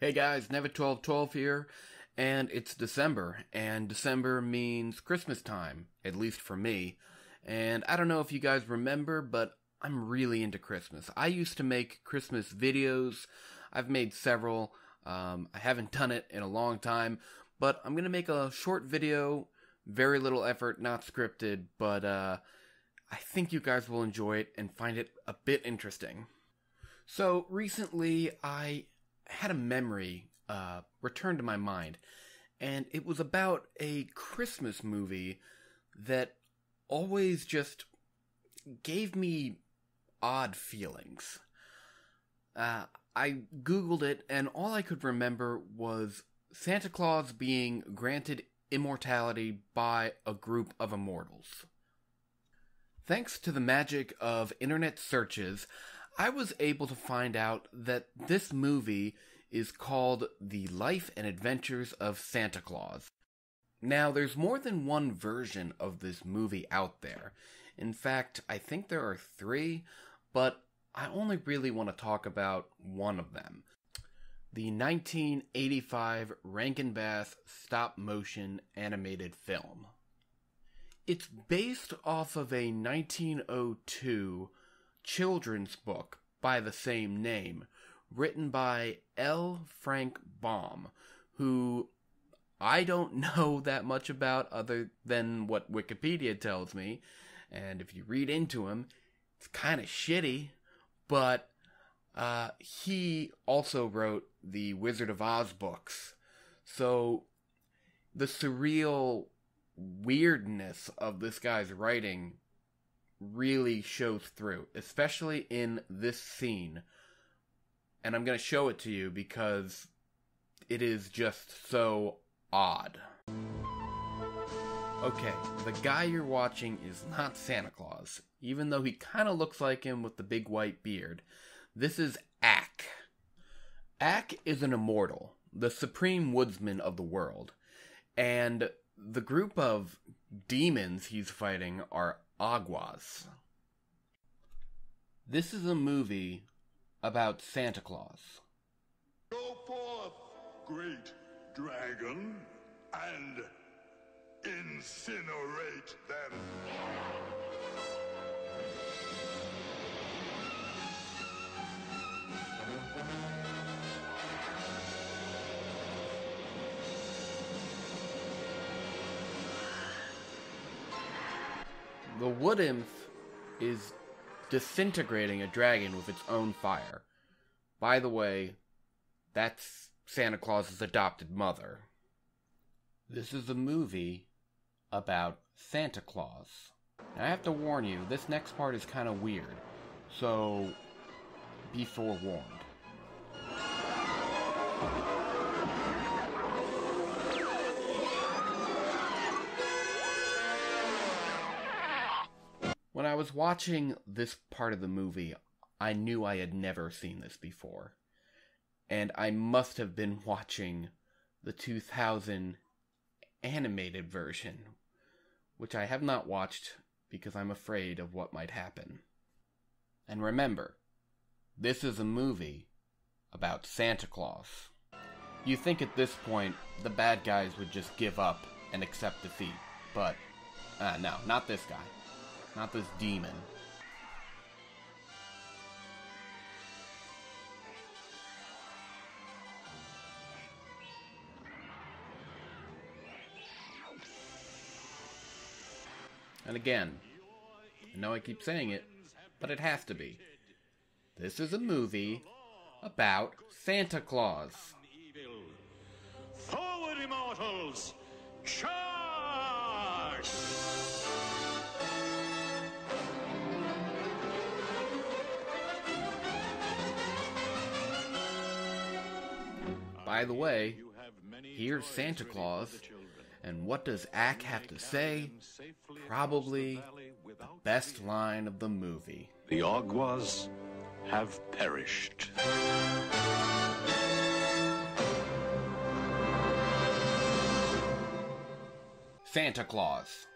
Hey guys, Never1212 here, and it's December, and December means Christmas time, at least for me. And I don't know if you guys remember, but I'm really into Christmas. I used to make Christmas videos. I've made several. I haven't done it in a long time, but I'm gonna make a short video, very little effort, not scripted, but I think you guys will enjoy it and find it a bit interesting. So recently I had a memory return to my mind, and it was about a Christmas movie that always just gave me odd feelings. I googled it, and all I could remember was Santa Claus being granted immortality by a group of immortals. Thanks to the magic of internet searches, I was able to find out that this movie is called The Life and Adventures of Santa Claus. Now, there's more than one version of this movie out there. In fact, I think there are 3, but I only really want to talk about one of them. The 1985 Rankin-Bass stop-motion animated film. It's based off of a 1902 children's book by the same name, written by L. Frank Baum, who I don't know that much about other than what Wikipedia tells me, and if you read into him, it's kind of shitty, but he also wrote the Wizard of Oz books, so the surreal weirdness of this guy's writing really shows through, especially in this scene. And I'm going to show it to you because it is just so odd. Okay, the guy you're watching is not Santa Claus, even though he kind of looks like him with the big white beard. This is Ak. Ak is an immortal, the supreme woodsman of the world, and the group of demons he's fighting are Aguas. This is a movie about Santa Claus. Go forth, great dragon, and incinerate them. The wood imp is disintegrating a dragon with its own fire. By the way, that's Santa Claus's adopted mother. This is a movie about Santa Claus. Now, I have to warn you, this next part is kind of weird, so be forewarned. When I was watching this part of the movie, I knew I had never seen this before. And I must have been watching the 2000 animated version, which I have not watched because I'm afraid of what might happen. And remember, this is a movie about Santa Claus. You think at this point the bad guys would just give up and accept defeat, but no, not this guy. Not this demon. And again, I know I keep saying it, but it has to be. This is a movie about Santa Claus. Forward, immortals! Charge! By the way, here's Santa Claus, and what does Ak have to say? Probably the best line of the movie. The Aguas have perished. Santa Claus.